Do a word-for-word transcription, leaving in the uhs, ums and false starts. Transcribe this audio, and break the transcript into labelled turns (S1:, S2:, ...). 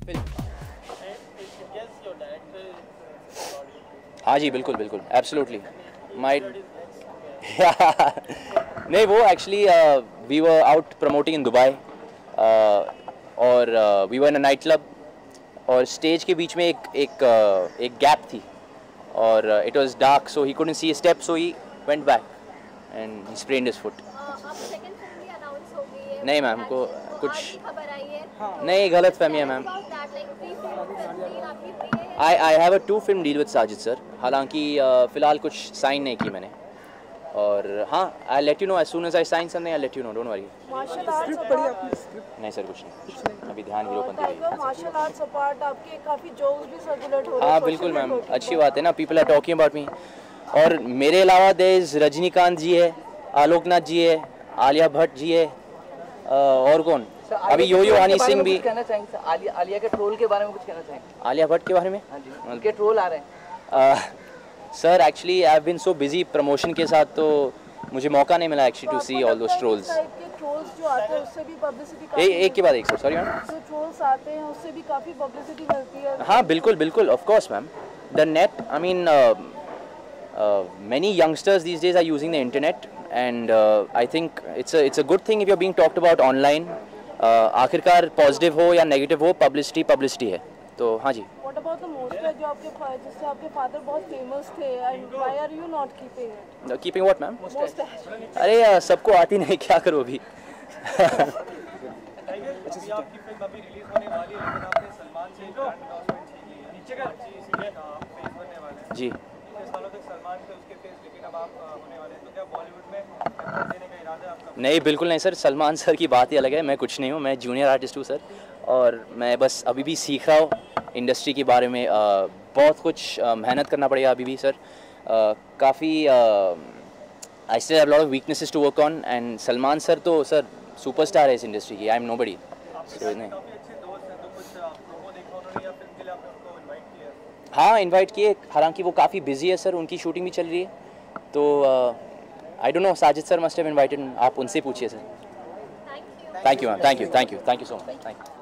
S1: Film. हाँ जी, बिल्कुल बिल्कुल, एब्सोल्युटली माय नहीं, वो actually we were out promoting in Dubai और we were in a night club और स्टेज के बीच में एक एक uh, एक गैप थी और it was dark so he couldn't see a step so he went back and he sprained his foot.
S2: अब सेकंड फिल्म भी अनाउंस हो गई है।
S1: नहीं मैम, को
S2: तो
S1: कुछ
S2: आज ही खबर आई है।
S1: नहीं, गलत फहमी है ma'am. I I have a two film deal with Sajid sir, हालांकि फ़िलहाल कुछ साइन नहीं की मैंने और हाँ, I let you know as soon as I sign something, I let you know, don't worry.
S3: Martial arts apart
S1: नहीं सर, कुछ नहीं, अभी ध्यान हीरोपंती पे है।
S3: मार्शल आर्ट्स अपार्ट आपके काफ़ी जोक्स भी सर्कुलेट हो रहे हैं।
S1: हाँ बिल्कुल मैम, अच्छी बात है ना, people are talking about me. और मेरे अलावा देयर इज रजनीकांत जी है, आलोकनाथ जी है, आलिया भट्ट जी है, और कौन, अभी यो यो हनी सिंह भी।
S4: कहना चाहेंगे आलिया आलिया के ट्रोल के बारे में कुछ कहना चाहेंगे?
S1: आलिया भट्ट के बारे में?
S4: हाँ जी, उनके ट्रोल आ रहे हैं
S1: sir. Actually I have been so busy promotion के साथ, तो मुझे मौका नहीं मिला actually to see all those trolls.
S3: Trolls जो आते हैं उससे भी पब्लिसिटी,
S1: एक के बाद एक सर, सॉरी मैम।
S3: जो ट्रोल्स आते हैं उससे भी काफ़ी पब्लिसिटी मिलती है।
S1: हाँ बिल्कुल बिल्कुल, of course ma'am. The net, I mean many youngsters these days are using the internet and uh, I think it's a it's a good thing if you're being talked about online. uh, आखिरकार positive हो या negative हो, publicity publicity है, तो हाँ जी।
S3: What about the मोस्टर जो आपके जिससे आपके फादर बहुत फेमस थे, and why are you not keeping it?
S1: Keeping what ma'am?
S3: Moustache.
S1: अरे uh, सबको आती नहीं, क्या करो अभी। जी नहीं, बिल्कुल नहीं सर, सलमान सर की बात ही अलग है, मैं कुछ नहीं हूँ, मैं जूनियर आर्टिस्ट हूँ सर और मैं बस अभी भी सीख रहा हूँ इंडस्ट्री के बारे में। आ, बहुत कुछ आ, मेहनत करना पड़ेगा अभी भी सर, काफ़ी I still have lot of weaknesses to work on and Salman sir तो सर सुपरस्टार है इस इंडस्ट्री की, आई एम नोबडी। सो नहीं, हाँ इनवाइट किए, हालांकि वो काफ़ी बिजी है सर, उनकी शूटिंग भी चल रही है, तो I don't know, Sajid sir must have invited, आप उनसे पूछिए sir. Thank you ma'am, thank you, thank you, thank you so much, thank you.